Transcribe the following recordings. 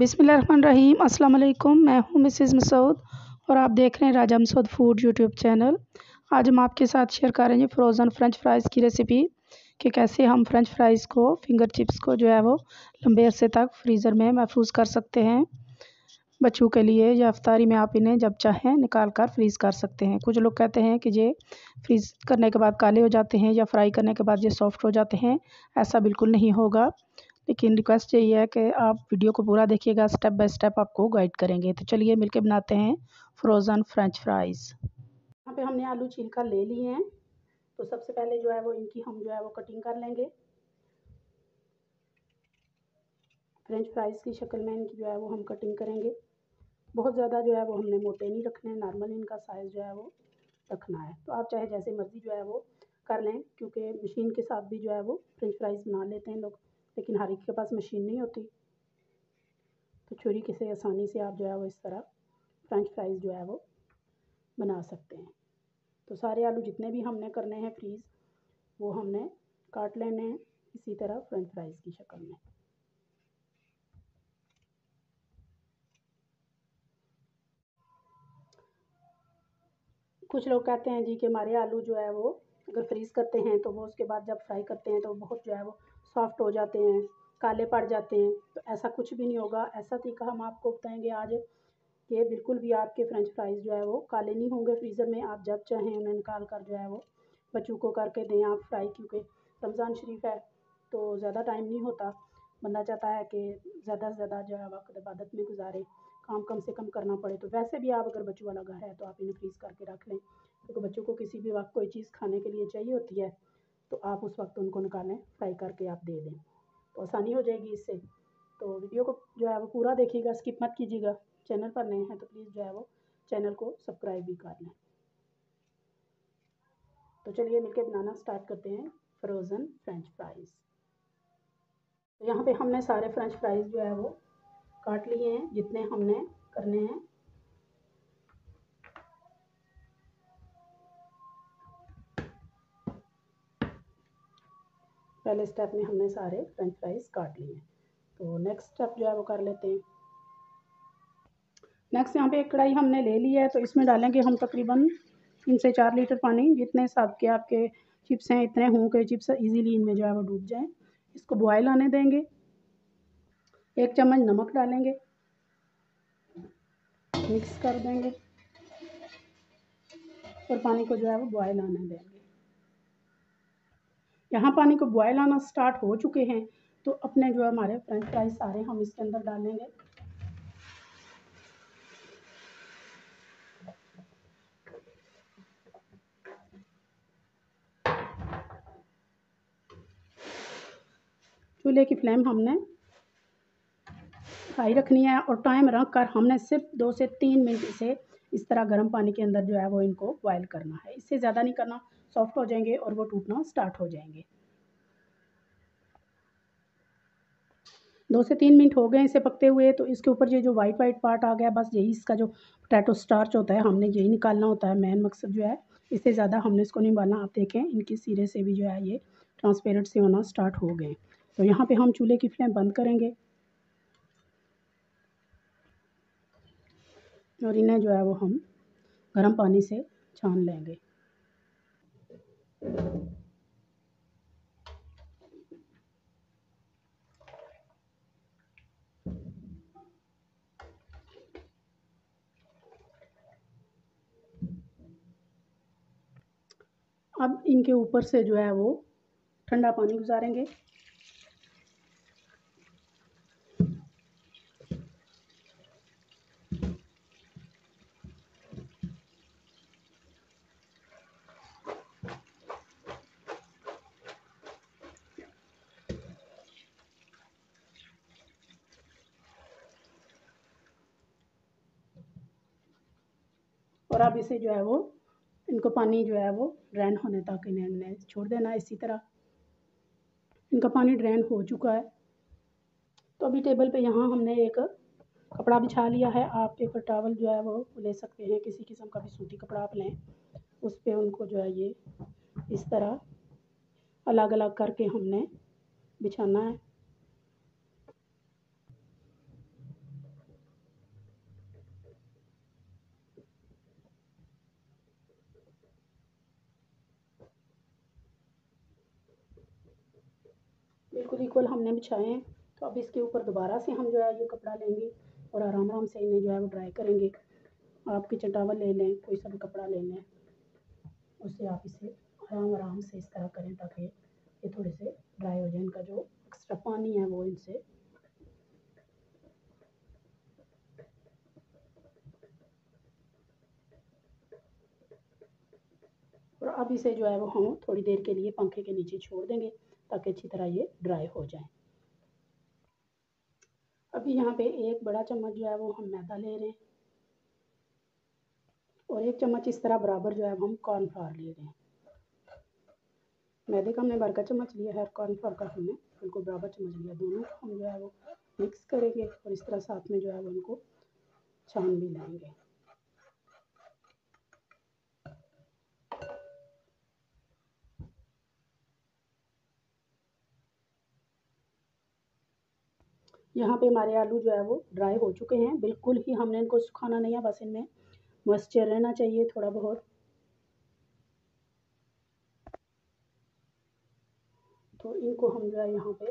बिस्मिल्लाहिर्रहमानिर्रहीम। अस्सलाम वालेकुम। मैं हूँ मिसेज़ मसूद और आप देख रहे हैं Raja Masood food YouTube channel. आज हम आपके साथ शेयर करेंगे फ़्रोज़न फ़्रेंच फ्राइज़ की रेसिपी कि कैसे हम फ़्रेंच फ्राइज़ को फिंगर चिप्स को जो है वो लंबे अरसे तक फ्रीज़र में महफूज़ कर सकते हैं। बच्चों के लिए या इफ्तारी में आप इन्हें जब चाहें निकाल कर फ्रीज़ कर सकते हैं। कुछ लोग कहते हैं कि ये फ्रीज़ करने के बाद काले हो जाते हैं या फ्राई करने के बाद ये सॉफ्ट हो जाते हैं। ऐसा बिल्कुल नहीं होगा, लेकिन रिक्वेस्ट यही है कि आप वीडियो को पूरा देखिएगा, स्टेप बाय स्टेप आपको गाइड करेंगे। तो चलिए मिलके बनाते हैं फ्रोज़न फ्रेंच फ्राइज़। यहाँ पे हमने आलू छील कर ले लिए हैं। तो सबसे पहले जो है वो इनकी हम जो है वो कटिंग कर लेंगे। फ्रेंच फ्राइज़ की शक्ल में इनकी जो है वो हम कटिंग करेंगे। बहुत ज़्यादा जो है वो हमने मोटे नहीं रखने, नॉर्मल इनका साइज़ जो है वो रखना है। तो आप चाहे जैसे मर्ज़ी जो है वो कर लें, क्योंकि मशीन के साथ भी जो है वो फ्रेंच फ्राइज़ बना लेते हैं लोग, लेकिन हर एक के पास मशीन नहीं होती। तो छुरी से आसानी से आप जो है वो इस तरह फ्रेंच फ्राइज़ जो है वो बना सकते हैं। तो सारे आलू जितने भी हमने करने हैं फ्रीज़, वो हमने काट लेने हैं इसी तरह फ्रेंच फ्राइज़ की शक्ल में। कुछ लोग कहते हैं जी कि हमारे आलू जो है वो अगर फ्रीज़ करते हैं तो वो उसके बाद जब फ्राई करते हैं तो बहुत जो है वो सॉफ्ट हो जाते हैं, काले पड़ जाते हैं। तो ऐसा कुछ भी नहीं होगा। ऐसा तरीका हम आपको बताएंगे आज कि बिल्कुल भी आपके फ्रेंच फ्राइज़ जो है वो काले नहीं होंगे फ्रीज़र में। आप जब चाहें उन्हें निकाल कर जो है वो बच्चों को करके दें आप फ्राई, क्योंकि रमज़ान शरीफ है तो ज़्यादा टाइम नहीं होता। बंदा चाहता है कि ज़्यादा से ज़्यादा जो है वक्त इबादत में गुजारे, काम कम से कम करना पड़े। तो वैसे भी आप अगर बच्चों वाला घर है तो आप इन्हें फ्रीज़ करके रख लें, क्योंकि बच्चों को किसी भी वक्त कोई चीज़ खाने के लिए चाहिए होती है, तो आप उस वक्त उनको निकालें, फ्राई करके आप दे दें, तो आसानी हो जाएगी इससे। तो वीडियो को जो है वो पूरा देखिएगा, स्किप मत कीजिएगा। चैनल पर नए हैं तो प्लीज़ जो है वो चैनल को सब्सक्राइब भी कर लें। तो चलिए मिलकर बनाना स्टार्ट करते हैं फ्रोज़न फ्रेंच फ्राइज़। तो यहाँ पे हमने सारे फ्रेंच फ्राइज़ जो है वो काट लिए हैं जितने हमने करने हैं। पहले स्टेप में हमने सारे फ्रेंच फ्राइज़ काट लिए हैं। तो नेक्स्ट स्टेप जो है वो कर लेते हैं। नेक्स्ट यहाँ पे एक कढ़ाई हमने ले ली है, तो इसमें डालेंगे हम तकरीबन 3 से 4 लीटर पानी। जितने हिसाब के आपके चिप्स हैं इतने हों के चिप्स इजीली इनमें जो है वो डूब जाएं। इसको बॉयल आने देंगे। 1 चम्मच नमक डालेंगे, मिक्स कर देंगे और पानी को जो है वो बॉयल आने देंगे। यहाँ पानी को बॉयल आना स्टार्ट हो चुके हैं, तो अपने जो है हमारे फ्रेंच फ्राइज सारे हम इसके अंदर डालेंगे। चूल्हे की फ्लेम हमने हाई रखनी है और टाइम रख कर हमने सिर्फ 2 से 3 मिनट इसे इस तरह गर्म पानी के अंदर जो है वो इनको बॉयल करना है। इससे ज़्यादा नहीं करना, सॉफ्ट हो जाएंगे और वो टूटना स्टार्ट हो जाएंगे। 2 से 3 मिनट हो गए इसे पकते हुए। तो इसके ऊपर ये जो वाइट वाइट पार्ट आ गया, बस यही इसका जो पोटैटो स्टार्च होता है हमने यही निकालना होता है। मेन मकसद जो है, इससे ज़्यादा हमने इसको नहीं उबालना। आप देखें इनके सिरे से भी जो है ये ट्रांसपेरेंट से होना स्टार्ट हो गए। तो यहाँ पे हम चूल्हे की फ्लेम बंद करेंगे और इन्हें जो है वो हम गर्म पानी से छान लेंगे। अब इनके ऊपर से जो है वो ठंडा पानी गुजारेंगे। और अब इसे जो है वो इनको पानी जो है वो ड्रेन होने तक इन्हें छोड़ देना। इसी तरह इनका पानी ड्रेन हो चुका है। तो अभी टेबल पे यहाँ हमने एक कपड़ा बिछा लिया है। आप पेपर टॉवल जो है वो ले सकते हैं, किसी किस्म का भी सूती कपड़ा आप लें। उस पर उनको जो है ये इस तरह अलग अलग करके हमने बिछाना है। बिल्कुल इक्वल हमने बिछाए हैं। तो अब इसके ऊपर दोबारा से हम जो है ये कपड़ा लेंगे और आराम आराम से इन्हें जो है वो ड्राई करेंगे। आप किचन टॉवल ले लें, कोई सा भी कपड़ा ले लें, उससे आप इसे आराम आराम से इस तरह करें ताकि ये थोड़े से ड्राई हो जाए। इनका जो एक्स्ट्रा पानी है वो इनसे और अब इसे जो है वो हम थोड़ी देर के लिए पंखे के नीचे छोड़ देंगे ताकि अच्छी तरह ये ड्राई हो जाए। अभी यहाँ पे एक बड़ा चम्मच जो है वो हम मैदा ले रहे हैं और एक चम्मच इस तरह बराबर जो है हम कॉर्नफ्लावर ले रहे हैं। मैदे का हमने भर का चम्मच लिया है और कॉर्नफ्लावर का हमने बिल्कुल बराबर चम्मच लिया। दोनों को हम जो है वो मिक्स करेंगे और इस तरह साथ में जो है वो उनको छान भी लेंगे। यहाँ पे हमारे आलू जो है वो ड्राई हो चुके हैं। बिल्कुल ही हमने इनको सुखाना नहीं है, बस इनमें मॉइस्चर रहना चाहिए थोड़ा बहुत। तो इनको हम जो है यहाँ पे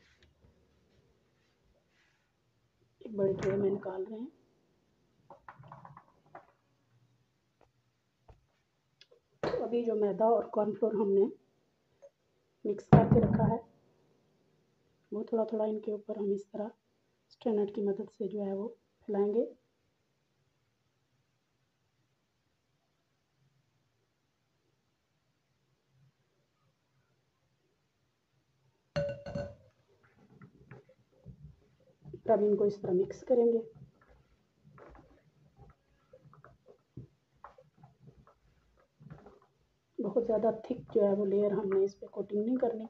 एक बड़े ट्रे में निकाल रहे हैं। तो अभी जो मैदा और कॉर्नफ्लोर हमने मिक्स करके रखा है वो थोड़ा थोड़ा इनके ऊपर हम इस तरह स्ट्रेनर की मदद से जो है वो फैलाएंगे। तब इनको इस तरह मिक्स करेंगे। बहुत ज़्यादा थिक जो है वो लेयर हमने इस पर कोटिंग नहीं करनी।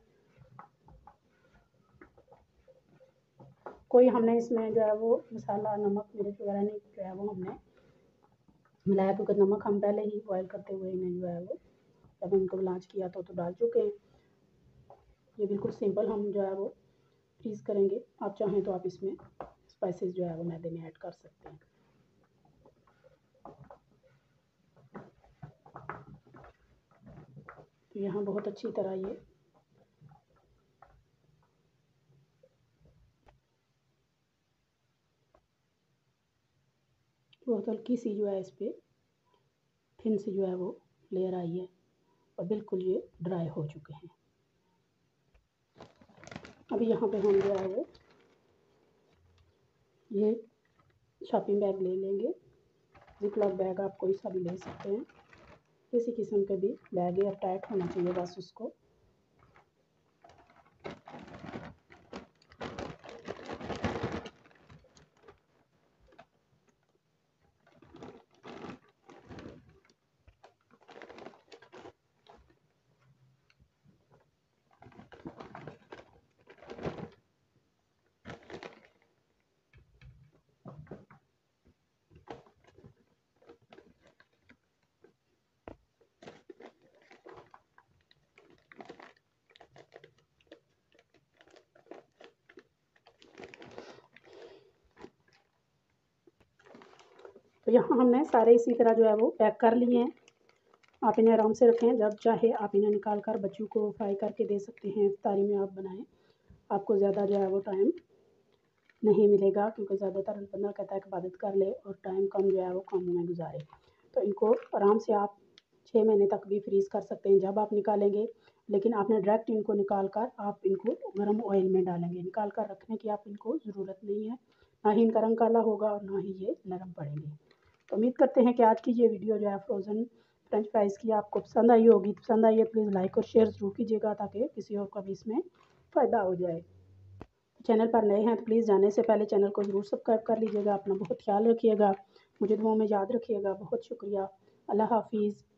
कोई हमने इसमें जो है वो मसाला नमक मिर्च वगैरह नहीं जो है वो हमने मिलाया, क्योंकि नमक हम पहले ही बॉयल करते हुए इन्हें जो है वो जब इनको ब्लांच किया तो डाल चुके हैं। ये बिल्कुल सिंपल हम जो है वो फ्रीज़ करेंगे। आप चाहें तो आप इसमें स्पाइसेस जो है वो मैदे में ऐड कर सकते हैं। तो यहाँ बहुत अच्छी तरह ये बहुत हल्की सी जो है इस पर थिन सी जो है वो लेयर आई है और बिल्कुल ये ड्राई हो चुके हैं। अभी यहाँ पे हम जो है वो ये शॉपिंग बैग ले लेंगे। जिपलॉक बैग आप कोई सा भी ले सकते हैं, किसी किस्म के भी बैग एयर टाइट होना चाहिए बस उसको। तो यहाँ हमने सारे इसी तरह जो है वो पैक कर लिए हैं। आप इन्हें आराम से रखें, जब चाहे आप इन्हें निकाल कर बच्चों को फ्राई करके दे सकते हैं। इफ्तारी में आप बनाएं, आपको ज़्यादा जो है वो टाइम नहीं मिलेगा, क्योंकि ज़्यादातर बंदा कहता है कि इबादत कर ले और टाइम कम जो है वो कामों में गुजारे। तो इनको आराम से आप 6 महीने तक भी फ्रीज़ कर सकते हैं जब आप निकालेंगे। लेकिन आपने डायरेक्ट इनको निकाल कर आप इनको गर्म ऑयल में डालेंगे। निकाल कर रखने की आप इनको ज़रूरत नहीं है, ना ही इनका रंग काला होगा और ना ही ये नरम पड़ेंगे। तो उम्मीद करते हैं कि आज की ये वीडियो जो है फ्रोज़न फ्रेंच फ्राइज़ की आपको पसंद आई होगी। पसंद आई है प्लीज़ लाइक और शेयर ज़रूर कीजिएगा ताकि किसी और को भी इसमें फ़ायदा हो जाए। चैनल पर नए हैं तो प्लीज़ जाने से पहले चैनल को ज़रूर सब्सक्राइब कर लीजिएगा। अपना बहुत ख्याल रखिएगा, मुझे दुआओं में याद रखिएगा। बहुत शुक्रिया। अल्लाह हाफ़िज़।